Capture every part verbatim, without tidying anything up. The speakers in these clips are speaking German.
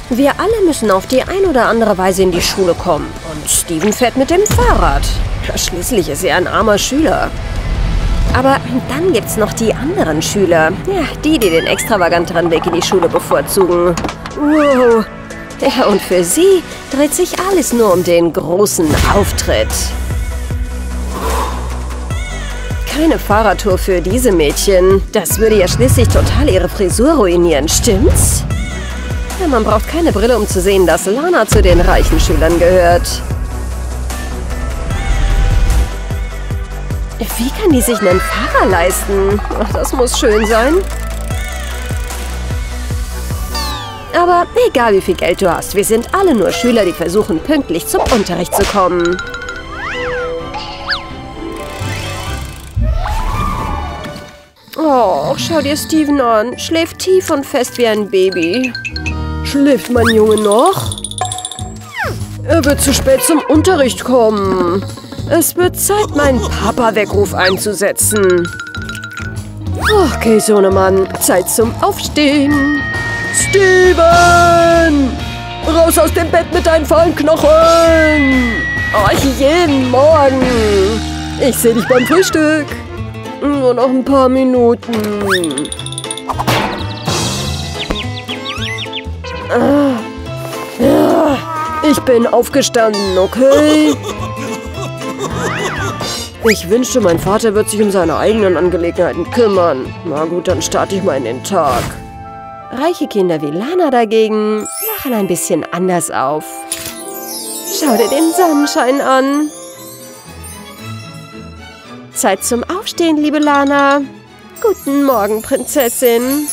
Wir alle müssen auf die ein oder andere Weise in die Schule kommen. Und Steven fährt mit dem Fahrrad. Schließlich ist er ein armer Schüler. Aber dann gibt's noch die anderen Schüler. Ja, die, die den extravaganteren Weg in die Schule bevorzugen. Wow. Ja, und für sie dreht sich alles nur um den großen Auftritt. Keine Fahrradtour für diese Mädchen. Das würde ja schließlich total ihre Frisur ruinieren, stimmt's? Ja, man braucht keine Brille, um zu sehen, dass Lana zu den reichen Schülern gehört. Wie kann die sich einen Fahrer leisten? Ach, das muss schön sein. Aber egal, wie viel Geld du hast, wir sind alle nur Schüler, die versuchen, pünktlich zum Unterricht zu kommen. Oh, schau dir Steven an. Schläft tief und fest wie ein Baby. Schläft mein Junge noch? Er wird zu spät zum Unterricht kommen. Es wird Zeit, meinen Papa-Weckruf einzusetzen. Okay, Sohnemann, Zeit zum Aufstehen. Steven! Raus aus dem Bett mit deinen faulen Knochen! Oh, jeden Morgen. Ich sehe dich beim Frühstück. Nur noch ein paar Minuten. Ah, ja, ich bin aufgestanden, okay? Ich wünschte, mein Vater wird sich um seine eigenen Angelegenheiten kümmern. Na gut, dann starte ich mal in den Tag. Reiche Kinder wie Lana dagegen wachen ein bisschen anders auf. Schau dir den Sonnenschein an. Zeit zum Aufstehen, liebe Lana. Guten Morgen, Prinzessin.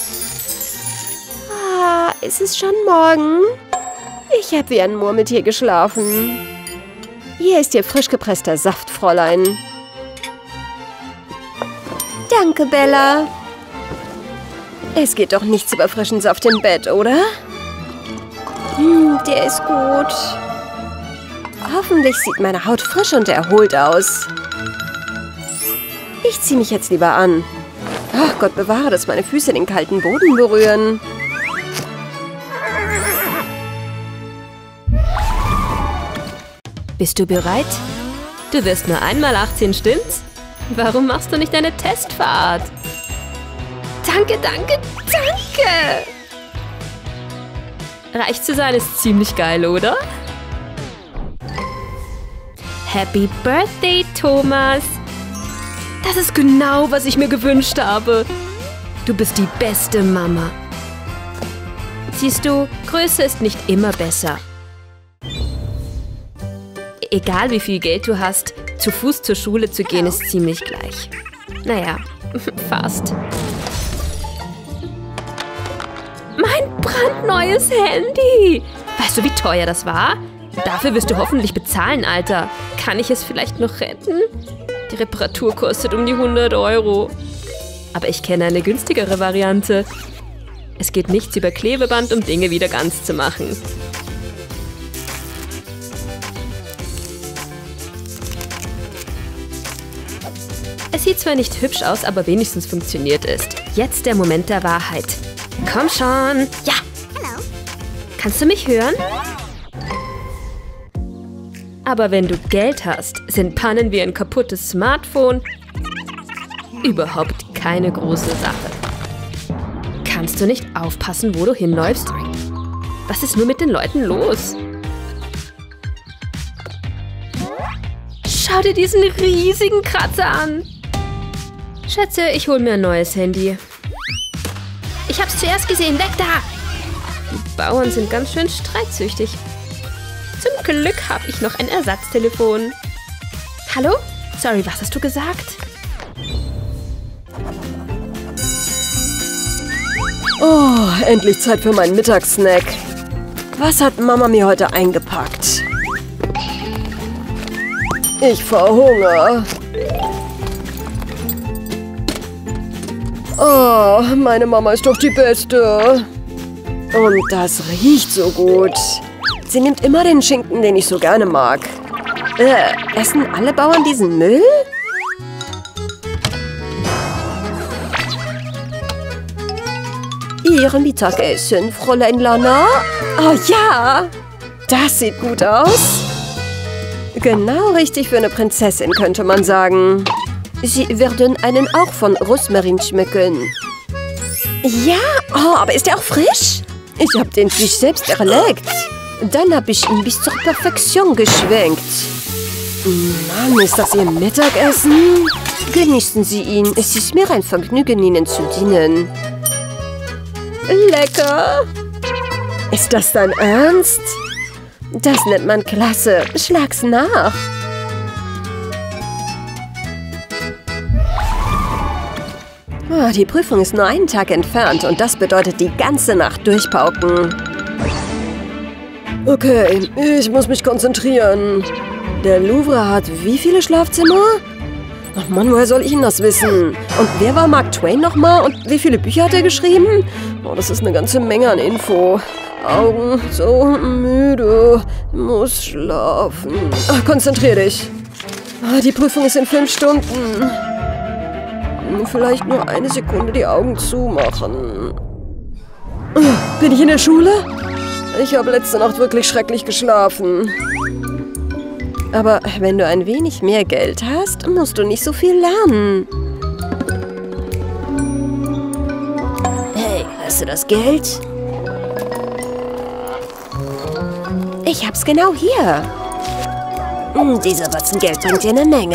Ah, ist es schon morgen? Ich habe wie ein Murmeltier geschlafen. Hier ist Ihr frisch gepresster Saft, Fräulein. Danke, Bella. Es geht doch nichts über frischen Saft im Bett, oder? Hm, der ist gut. Hoffentlich sieht meine Haut frisch und erholt aus. Ich ziehe mich jetzt lieber an. Ach Gott bewahre, dass meine Füße den kalten Boden berühren. Bist du bereit? Du wirst nur einmal achtzehn, stimmt's? Warum machst du nicht eine Testfahrt? Danke, danke, danke! Reich zu sein ist ziemlich geil, oder? Happy Birthday, Thomas! Das ist genau, was ich mir gewünscht habe. Du bist die beste Mama. Siehst du, Größe ist nicht immer besser. Egal wie viel Geld du hast, zu Fuß zur Schule zu gehen ist ziemlich gleich. Naja, fast. Mein brandneues Handy! Weißt du, wie teuer das war? Dafür wirst du hoffentlich bezahlen, Alter. Kann ich es vielleicht noch retten? Die Reparatur kostet um die hundert Euro. Aber ich kenne eine günstigere Variante. Es geht nichts über Klebeband, um Dinge wieder ganz zu machen. Es sieht zwar nicht hübsch aus, aber wenigstens funktioniert es. Jetzt der Moment der Wahrheit. Komm schon! Ja! Kannst du mich hören? Aber wenn du Geld hast, sind Pannen wie ein kaputtes Smartphone überhaupt keine große Sache. Kannst du nicht aufpassen, wo du hinläufst? Was ist nur mit den Leuten los? Schau dir diesen riesigen Kratzer an! Schätze, ich hole mir ein neues Handy. Ich hab's zuerst gesehen, weg da! Die Bauern sind ganz schön streitsüchtig. Zum Glück habe ich noch ein Ersatztelefon. Hallo? Sorry, was hast du gesagt? Oh, endlich Zeit für meinen Mittagssnack. Was hat Mama mir heute eingepackt? Ich verhungere. Oh, meine Mama ist doch die Beste. Und das riecht so gut. Sie nimmt immer den Schinken, den ich so gerne mag. Äh, essen alle Bauern diesen Müll? Ihr Mittagessen, Fräulein Lana? Oh ja, das sieht gut aus. Genau richtig für eine Prinzessin, könnte man sagen. Sie werden einen auch von Rosmarin schmecken. Ja, oh, aber ist er auch frisch? Ich habe den Fisch selbst erlegt. Dann habe ich ihn bis zur Perfektion geschwenkt. Mann, ist das Ihr Mittagessen? Genießen Sie ihn. Es ist mir ein Vergnügen, Ihnen zu dienen. Lecker. Ist das dein Ernst? Das nennt man klasse. Schlag's nach. Oh, die Prüfung ist nur einen Tag entfernt und das bedeutet die ganze Nacht durchpauken. Okay, ich muss mich konzentrieren. Der Louvre hat wie viele Schlafzimmer? Ach Mann, woher soll ich denn das wissen? Und wer war Mark Twain nochmal? Und wie viele Bücher hat er geschrieben? Oh, das ist eine ganze Menge an Info. Augen so müde. Muss schlafen. Ach, konzentrier dich. Ah, die Prüfung ist in fünf Stunden. Vielleicht nur eine Sekunde die Augen zumachen. Bin ich in der Schule? Ich habe letzte Nacht wirklich schrecklich geschlafen. Aber wenn du ein wenig mehr Geld hast, musst du nicht so viel lernen. Hey, hast du das Geld? Ich hab's genau hier. Hm, dieser Batzen Geld bringt dir eine Menge.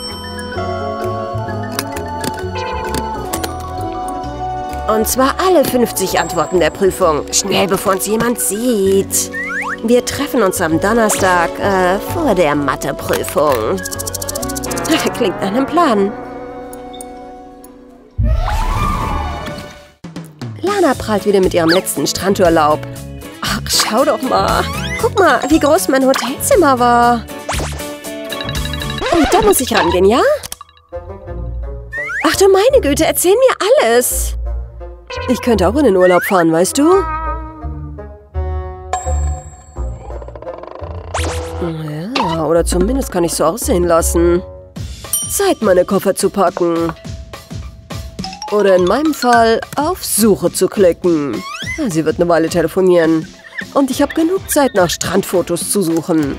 Und zwar alle fünfzig Antworten der Prüfung. Schnell, bevor uns jemand sieht. Wir treffen uns am Donnerstag äh, vor der Matheprüfung. Klingt nach einem Plan. Lana prahlt wieder mit ihrem letzten Strandurlaub. Ach, schau doch mal. Guck mal, wie groß mein Hotelzimmer war. Oh, da muss ich rangehen, ja? Ach du meine Güte, erzähl mir alles. Ich könnte auch in den Urlaub fahren, weißt du? Ja, oder zumindest kann ich so aussehen lassen. Zeit, meine Koffer zu packen. Oder in meinem Fall auf Suche zu klicken. Ja, sie wird eine Weile telefonieren. Und ich habe genug Zeit, nach Strandfotos zu suchen.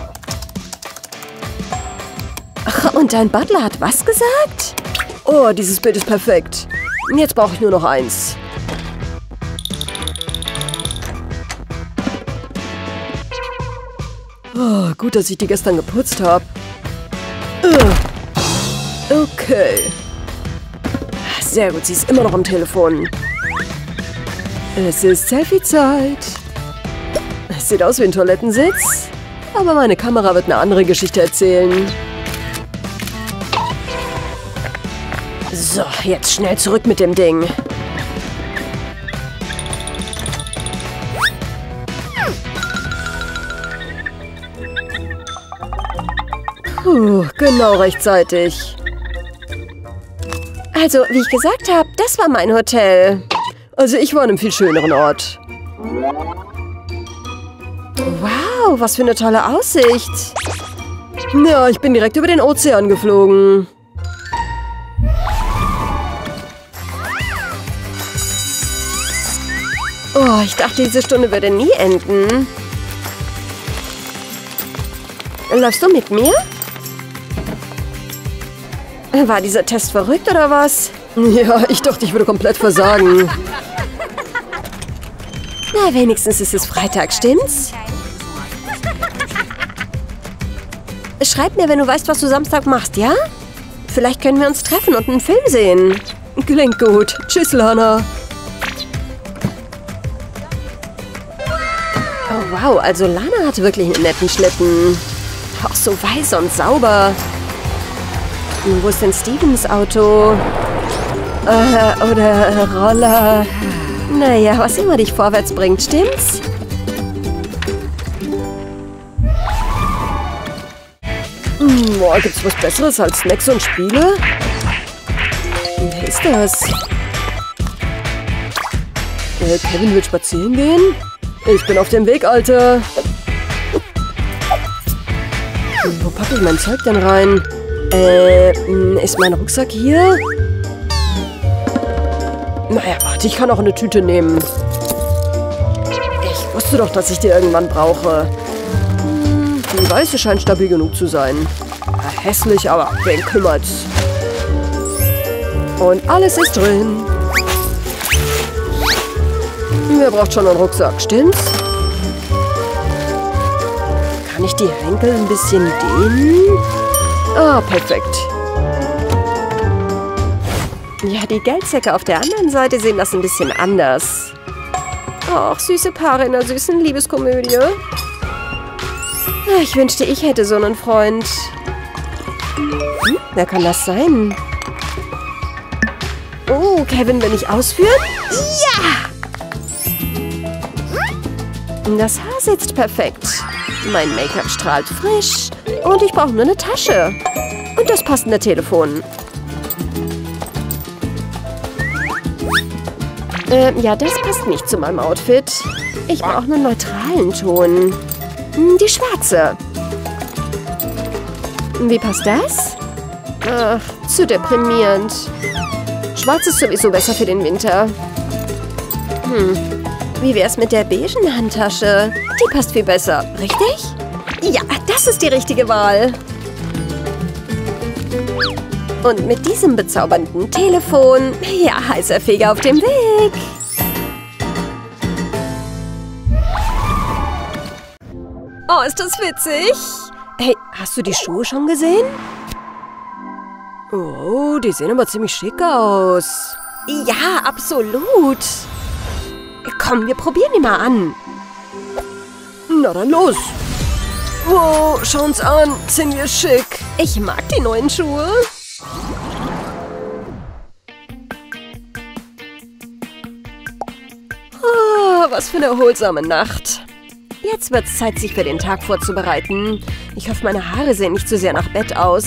Ach, und dein Butler hat was gesagt? Oh, dieses Bild ist perfekt. Jetzt brauche ich nur noch eins. Oh, gut, dass ich die gestern geputzt habe. Okay. Sehr gut, sie ist immer noch am Telefon. Es ist Selfie-Zeit. Es sieht aus wie ein Toilettensitz. Aber meine Kamera wird eine andere Geschichte erzählen. So, jetzt schnell zurück mit dem Ding. Puh, genau rechtzeitig. Also, wie ich gesagt habe, das war mein Hotel. Also, ich war an einem viel schöneren Ort. Wow, was für eine tolle Aussicht. Ja, ich bin direkt über den Ozean geflogen. Oh, ich dachte, diese Stunde würde nie enden. Läufst du mit mir? War dieser Test verrückt oder was? Ja, ich dachte, ich würde komplett versagen. Na, wenigstens ist es Freitag, stimmt's? Schreib mir, wenn du weißt, was du Samstag machst, ja? Vielleicht können wir uns treffen und einen Film sehen. Klingt gut. Tschüss, Lana. Oh, wow, also Lana hat wirklich einen netten Schlitten. Auch so weiß und sauber. Wo ist denn Stevens Auto? Äh, oder Roller? Naja, was immer dich vorwärts bringt, stimmt's? Hm, boah, gibt's was Besseres als Snacks und Spiele? Wer ist das? Äh, Kevin will spazieren gehen? Ich bin auf dem Weg, Alter. Wo packe ich mein Zeug denn rein? Äh, ist mein Rucksack hier? Naja, warte, ich kann auch eine Tüte nehmen. Ich wusste doch, dass ich die irgendwann brauche. Hm, die weiße scheint stabil genug zu sein. Hässlich, aber wen kümmert's? Und alles ist drin. Wer braucht schon einen Rucksack, stimmt's? Kann ich die Henkel ein bisschen dehnen? Ah, perfekt. Ja, die Geldsäcke auf der anderen Seite sehen das ein bisschen anders. Ach, süße Paare in einer süßen Liebeskomödie. Ich wünschte, ich hätte so einen Freund. Hm, wer kann das sein? Oh, Kevin, will ich ausführen? Ja! Das Haar sitzt perfekt. Mein Make-up strahlt frisch. Und ich brauche nur eine Tasche. Und das passende Telefon. Ähm, ja, das passt nicht zu meinem Outfit. Ich brauche einen neutralen Ton. Die schwarze. Wie passt das? Ach, zu deprimierend. Schwarz ist sowieso besser für den Winter. Hm, wie wär's mit der beigen Handtasche? Die passt viel besser, richtig? Ja, das ist die richtige Wahl. Und mit diesem bezaubernden Telefon, ja, heißer Feger auf dem Weg. Oh, ist das witzig? Hey, hast du die Schuhe schon gesehen? Oh, die sehen aber ziemlich schick aus. Ja, absolut. Komm, wir probieren die mal an. Na dann los. Wow, schau uns an, sind wir schick. Ich mag die neuen Schuhe. Oh, was für eine erholsame Nacht. Jetzt wird's Zeit, sich für den Tag vorzubereiten. Ich hoffe, meine Haare sehen nicht zu sehr nach Bett aus.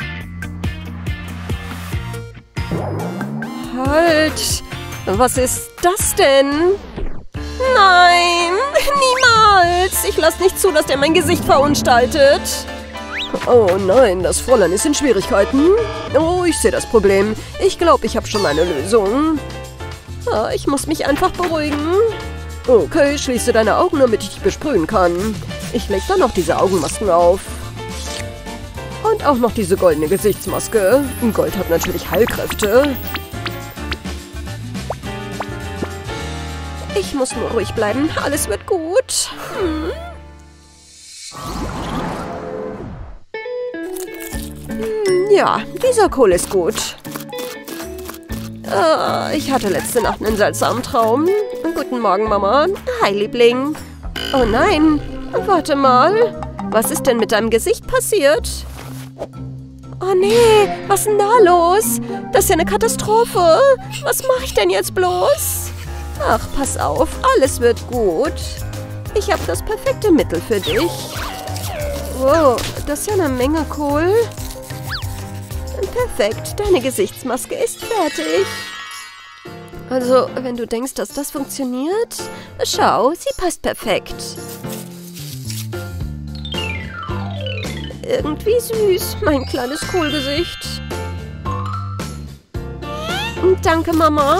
Halt! Was ist das denn? Nein! Niemals! Ich lasse nicht zu, dass der mein Gesicht verunstaltet. Oh nein, das Fräulein ist in Schwierigkeiten. Oh, ich sehe das Problem. Ich glaube, ich habe schon eine Lösung. Ah, ich muss mich einfach beruhigen. Okay, schließe deine Augen, damit ich dich besprühen kann. Ich lege dann noch diese Augenmasken auf. Und auch noch diese goldene Gesichtsmaske. Gold hat natürlich Heilkräfte. Ich muss nur ruhig bleiben. Alles wird gut. Hm. Hm, ja, dieser Kohl ist gut. Uh, ich hatte letzte Nacht einen seltsamen Traum. Guten Morgen, Mama. Hi, Liebling. Oh nein, warte mal. Was ist denn mit deinem Gesicht passiert? Oh nee, was ist denn da los? Das ist ja eine Katastrophe. Was mache ich denn jetzt bloß? Ach, pass auf, alles wird gut. Ich habe das perfekte Mittel für dich. Wow, das ist ja eine Menge Kohl. Perfekt, deine Gesichtsmaske ist fertig. Also, wenn du denkst, dass das funktioniert, schau, sie passt perfekt. Irgendwie süß, mein kleines Kohlgesicht. Danke, Mama.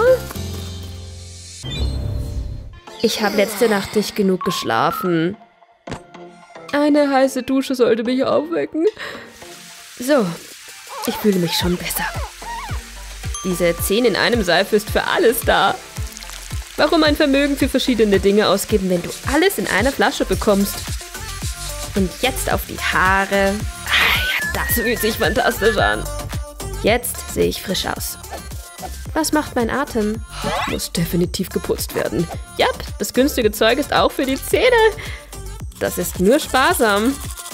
Ich habe letzte Nacht nicht genug geschlafen. Eine heiße Dusche sollte mich aufwecken. So, ich fühle mich schon besser. Diese zehn in einem Seife ist für alles da. Warum ein Vermögen für verschiedene Dinge ausgeben, wenn du alles in einer Flasche bekommst? Und jetzt auf die Haare. Ah, ja, das fühlt sich fantastisch an. Jetzt sehe ich frisch aus. Was macht mein Atem? Muss definitiv geputzt werden. Ja, das günstige Zeug ist auch für die Zähne. Das ist nur sparsam.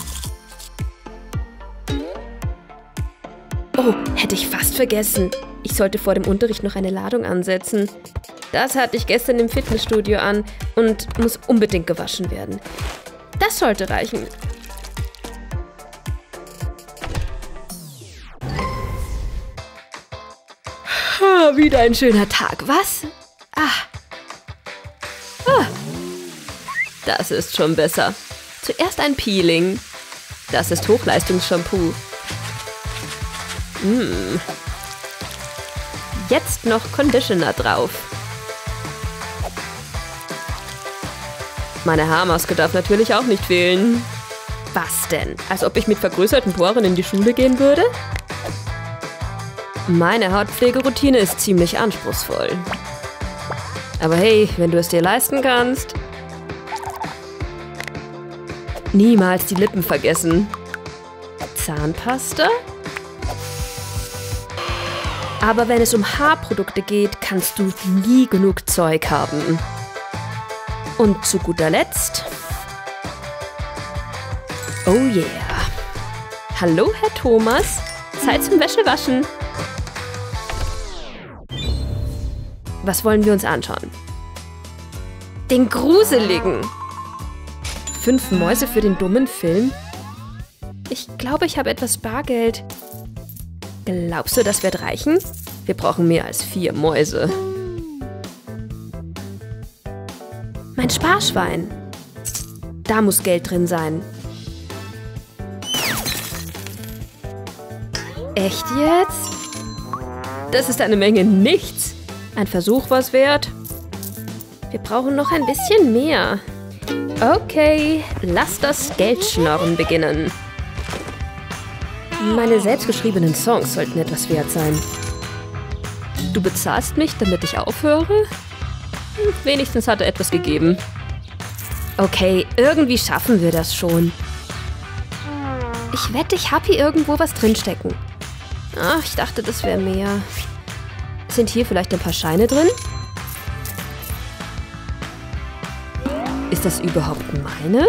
Oh, hätte ich fast vergessen. Ich sollte vor dem Unterricht noch eine Ladung ansetzen. Das hatte ich gestern im Fitnessstudio an und muss unbedingt gewaschen werden. Das sollte reichen. Ah, wieder ein schöner Tag, was? Ah. Ah. Das ist schon besser. Zuerst ein Peeling. Das ist Hochleistungsshampoo. Mmh. jetzt noch Conditioner drauf. Meine Haarmaske darf natürlich auch nicht fehlen. Was denn? Als ob ich mit vergrößerten Poren in die Schule gehen würde? Meine Hautpflegeroutine ist ziemlich anspruchsvoll. Aber hey, wenn du es dir leisten kannst. Niemals die Lippen vergessen. Zahnpasta? Aber wenn es um Haarprodukte geht, kannst du nie genug Zeug haben. Und zu guter Letzt... Oh yeah. Hallo, Herr Thomas. Zeit zum Wäschewaschen. Was wollen wir uns anschauen? Den gruseligen. Fünf Mäuse für den dummen Film? Ich glaube, ich habe etwas Bargeld. Glaubst du, das wird reichen? Wir brauchen mehr als vier Mäuse. Mein Sparschwein. Da muss Geld drin sein. Echt jetzt? Das ist eine Menge nichts. Ein Versuch war's wert. Wir brauchen noch ein bisschen mehr. Okay, lass das Geldschnorren beginnen. Meine selbstgeschriebenen Songs sollten etwas wert sein. Du bezahlst mich, damit ich aufhöre? Hm, wenigstens hat er etwas gegeben. Okay, irgendwie schaffen wir das schon. Ich wette, ich habe hier irgendwo was drinstecken. Ach, ich dachte, das wäre mehr. Sind hier vielleicht ein paar Scheine drin? Ist das überhaupt meine?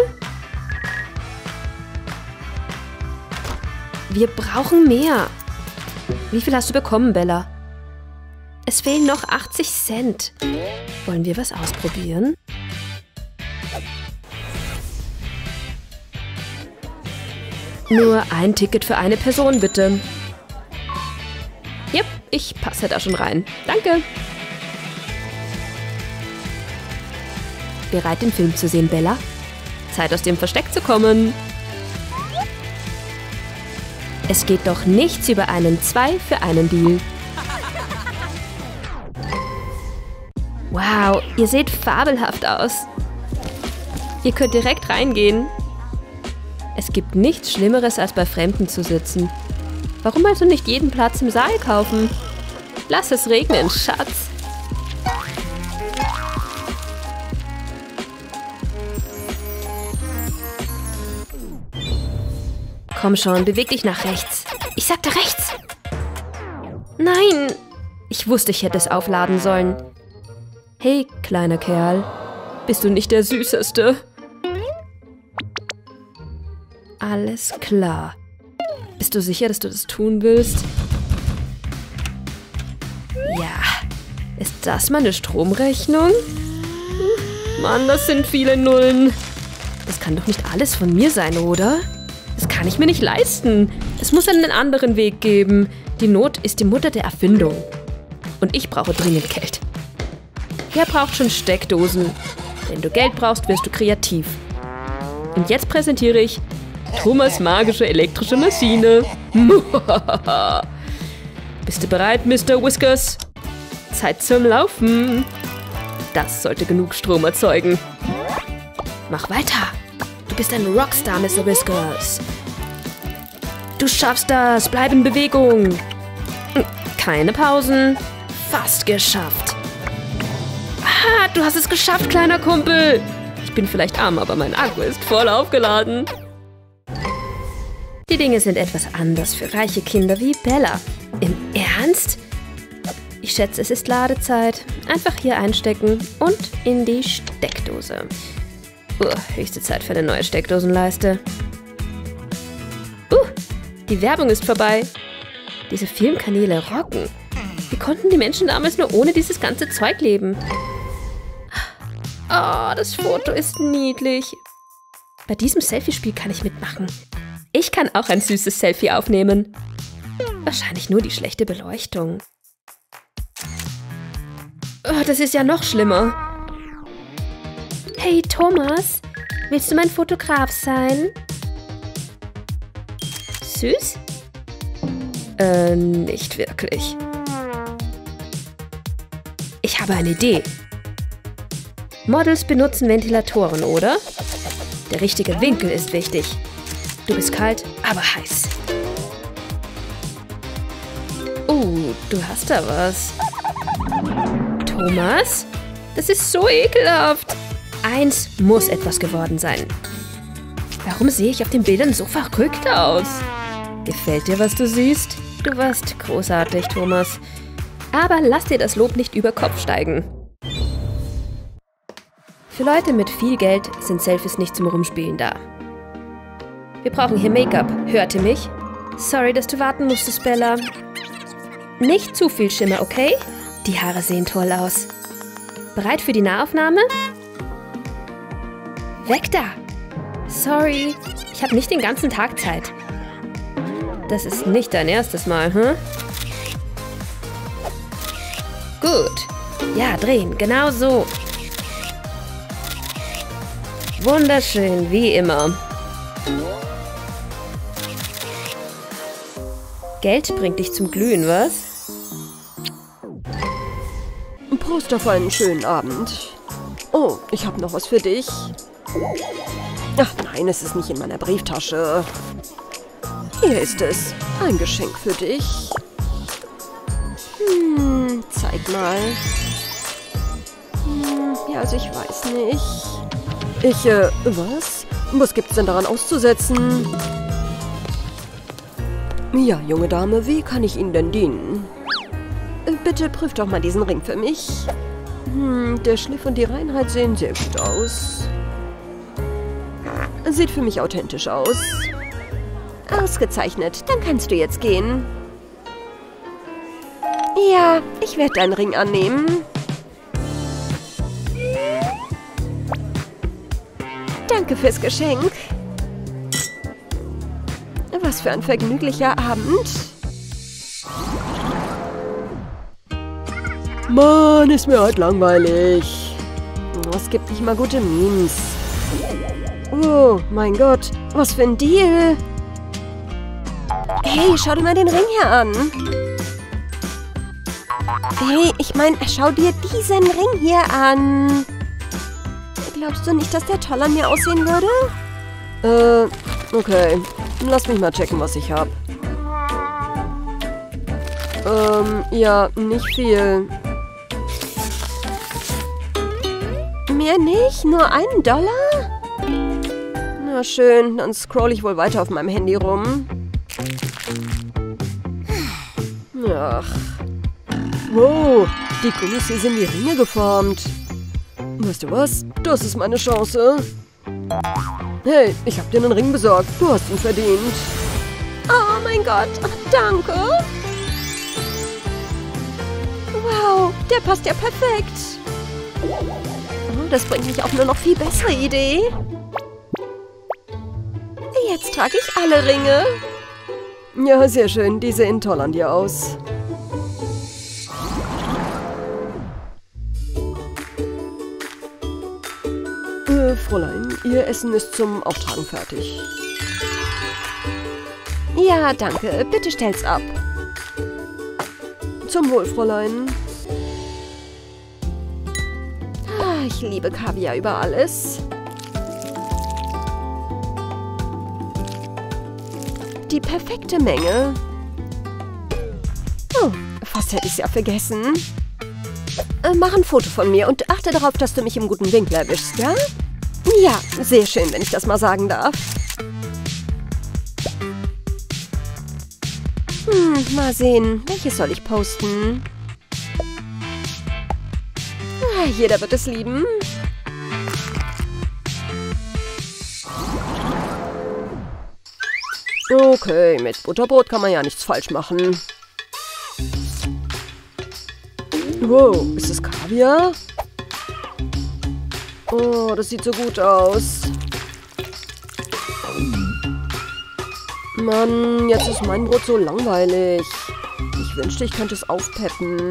Wir brauchen mehr. Wie viel hast du bekommen, Bella? Es fehlen noch achtzig Cent. Wollen wir was ausprobieren? Nur ein Ticket für eine Person, bitte. Yep, ich passe da schon rein. Danke. Bereit, den Film zu sehen, Bella? Zeit, aus dem Versteck zu kommen. Es geht doch nichts über einen zwei für einen Deal. Wow, ihr seht fabelhaft aus. Ihr könnt direkt reingehen. Es gibt nichts Schlimmeres, als bei Fremden zu sitzen. Warum also nicht jeden Platz im Saal kaufen? Lass es regnen, Schatz. Komm schon, beweg dich nach rechts. Ich sagte rechts. Nein. Ich wusste, ich hätte es aufladen sollen. Hey, kleiner Kerl. Bist du nicht der Süßeste? Alles klar. Bist du sicher, dass du das tun willst? Ja. Ist das meine Stromrechnung? Mann, das sind viele Nullen. Das kann doch nicht alles von mir sein, oder? Das kann ich mir nicht leisten. Es muss einen anderen Weg geben. Die Not ist die Mutter der Erfindung. Und ich brauche dringend Geld. Wer braucht schon Steckdosen? Wenn du Geld brauchst, wirst du kreativ. Und jetzt präsentiere ich Thomas' magische elektrische Maschine. Bist du bereit, Mister Whiskers? Zeit zum Laufen. Das sollte genug Strom erzeugen. Mach weiter. Du bist ein Rockstar, Mister Whiskers. Du schaffst das. Bleib in Bewegung. Keine Pausen. Fast geschafft. Ah, du hast es geschafft, kleiner Kumpel. Ich bin vielleicht arm, aber mein Akku ist voll aufgeladen. Die Dinge sind etwas anders für reiche Kinder wie Bella. Im Ernst? Ich schätze, es ist Ladezeit. Einfach hier einstecken und in die Steckdose. Uh, höchste Zeit für eine neue Steckdosenleiste. Uh, die Werbung ist vorbei. Diese Filmkanäle rocken. Wie konnten die Menschen damals nur ohne dieses ganze Zeug leben? Oh, das Foto ist niedlich. Bei diesem Selfie-Spiel kann ich mitmachen. Ich kann auch ein süßes Selfie aufnehmen. Wahrscheinlich nur die schlechte Beleuchtung. Oh, das ist ja noch schlimmer. Hey, Thomas, willst du mein Fotograf sein? Süß? Äh, nicht wirklich. Ich habe eine Idee. Models benutzen Ventilatoren, oder? Der richtige Winkel ist wichtig. Du bist kalt, aber heiß. Oh, du hast da was. Thomas? Das ist so ekelhaft. Eins muss etwas geworden sein. Warum sehe ich auf den Bildern so verrückt aus? Gefällt dir, was du siehst? Du warst großartig, Thomas. Aber lass dir das Lob nicht über Kopf steigen. Für Leute mit viel Geld sind Selfies nicht zum Rumspielen da. Wir brauchen hier Make-up. Hört ihr mich? Sorry, dass du warten musstest, Bella. Nicht zu viel Schimmer, okay? Die Haare sehen toll aus. Bereit für die Nahaufnahme? Weg da! Sorry, ich habe nicht den ganzen Tag Zeit. Das ist nicht dein erstes Mal, hm? Gut. Ja, drehen, genau so. Wunderschön, wie immer. Geld bringt dich zum Glühen, was? Prost auf einen schönen Abend. Oh, ich habe noch was für dich. Ach nein, es ist nicht in meiner Brieftasche. Hier ist es. Ein Geschenk für dich. Hm, zeig mal. Hm, ja, also ich weiß nicht. Ich, äh, was? Was gibt's denn daran auszusetzen? Ja, junge Dame, wie kann ich Ihnen denn dienen? Bitte prüft doch mal diesen Ring für mich. Hm, der Schliff und die Reinheit sehen sehr gut aus. Sieht für mich authentisch aus. Ausgezeichnet, dann kannst du jetzt gehen. Ja, ich werde deinen Ring annehmen. Danke fürs Geschenk. Was für ein vergnüglicher Abend. Mann, ist mir halt langweilig. Es gibt nicht mal gute Memes. Oh, mein Gott, was für ein Deal. Hey, schau dir mal den Ring hier an. Hey, ich meine, schau dir diesen Ring hier an. Glaubst du nicht, dass der toll an mir aussehen würde? Äh, okay. Lass mich mal checken, was ich habe. Ähm, ja, nicht viel. Mehr nicht? Nur einen Dollar? Na schön, dann scroll ich wohl weiter auf meinem Handy rum. Ach. Wow, die Gummis hier sind wie Ringe geformt. Weißt du was? Das ist meine Chance. Hey, ich hab dir einen Ring besorgt. Du hast ihn verdient. Oh mein Gott, danke. Wow, der passt ja perfekt. Oh, das bringt mich auf eine noch viel bessere Idee. Jetzt trage ich alle Ringe. Ja, sehr schön. Die sehen toll an dir aus. Äh, Fräulein, Ihr Essen ist zum Auftragen fertig. Ja, danke. Bitte stell's ab. Zum Wohl, Fräulein. Ah, ich liebe Kaviar über alles. Die perfekte Menge. Oh, fast hätte ich es ja vergessen. Äh, mach ein Foto von mir und achte darauf, dass du mich im guten Winkel erwischst, ja? Ja, sehr schön, wenn ich das mal sagen darf. Hm, mal sehen. Welches soll ich posten? Ah, jeder wird es lieben. Okay, mit Butterbrot kann man ja nichts falsch machen. Wow, ist das Kaviar? Oh, das sieht so gut aus. Mann, jetzt ist mein Brot so langweilig. Ich wünschte, ich könnte es aufpeppen.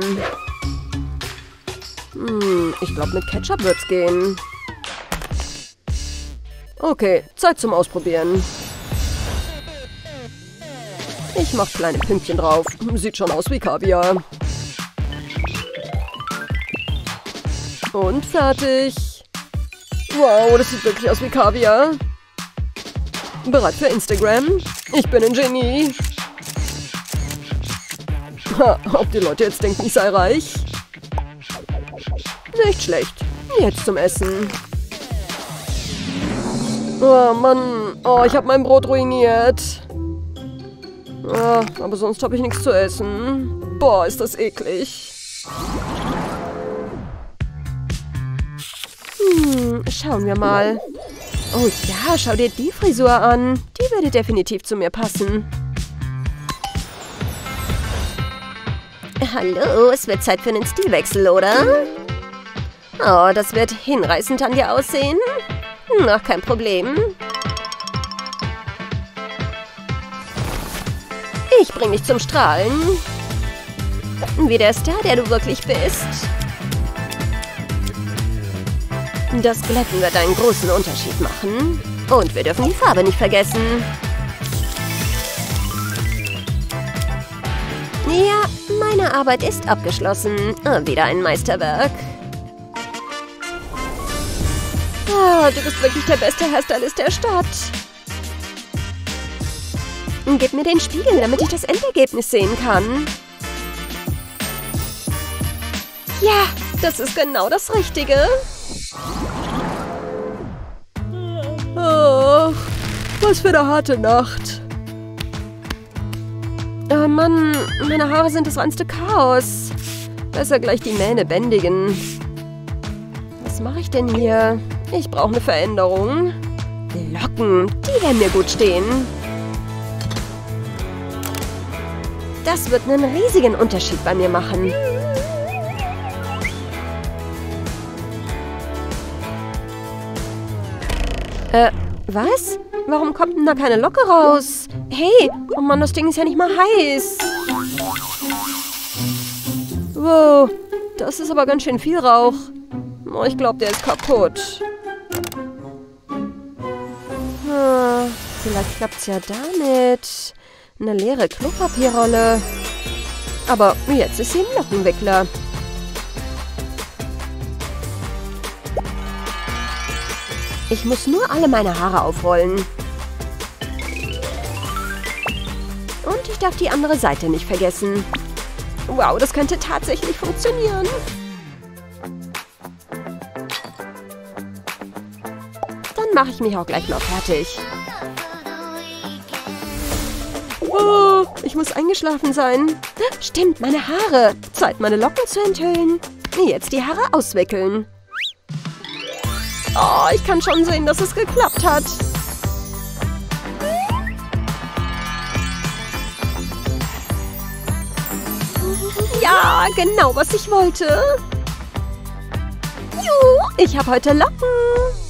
Hm, ich glaube, mit Ketchup wird's gehen. Okay, Zeit zum Ausprobieren. Ich mach kleine Pünktchen drauf. Sieht schon aus wie Kaviar. Und fertig. Wow, das sieht wirklich aus wie Kaviar. Bereit für Instagram? Ich bin ein Genie. Ha, ob die Leute jetzt denken, ich sei reich? Nicht schlecht. Jetzt zum Essen. Oh Mann, oh, ich habe mein Brot ruiniert. Oh, aber sonst habe ich nichts zu essen. Boah, ist das eklig. Hm, schauen wir mal. Oh ja, schau dir die Frisur an. Die würde definitiv zu mir passen. Hallo, es wird Zeit für einen Stilwechsel, oder? Oh, das wird hinreißend an dir aussehen. Ach, kein Problem. Ich bring dich zum Strahlen. Wie der Star, der du wirklich bist. Das Glätten wird einen großen Unterschied machen. Und wir dürfen die Farbe nicht vergessen. Ja, meine Arbeit ist abgeschlossen. Wieder ein Meisterwerk. Ah, du bist wirklich der beste Hairstylist der Stadt. Gib mir den Spiegel, damit ich das Endergebnis sehen kann. Ja, das ist genau das Richtige. Oh, was für eine harte Nacht. Oh Mann, meine Haare sind das reinste Chaos. Besser gleich die Mähne bändigen. Was mache ich denn hier? Ich brauche eine Veränderung. Locken, die werden mir gut stehen. Das wird einen riesigen Unterschied bei mir machen. Äh, was? Warum kommt denn da keine Locke raus? Hey, oh Mann, das Ding ist ja nicht mal heiß. Wow, das ist aber ganz schön viel Rauch. Oh, ich glaube, der ist kaputt. Ah, vielleicht klappt es ja damit. Eine leere Klopapierrolle. Aber jetzt ist sie ein Lockenwickler. Ich muss nur alle meine Haare aufrollen. Und ich darf die andere Seite nicht vergessen. Wow, das könnte tatsächlich funktionieren. Dann mache ich mich auch gleich mal fertig. Oh, ich muss eingeschlafen sein. Stimmt, meine Haare. Zeit, meine Locken zu enthüllen. Jetzt die Haare auswickeln. Oh, ich kann schon sehen, dass es geklappt hat. Ja, genau, was ich wollte. Juhu, ich habe heute Locken.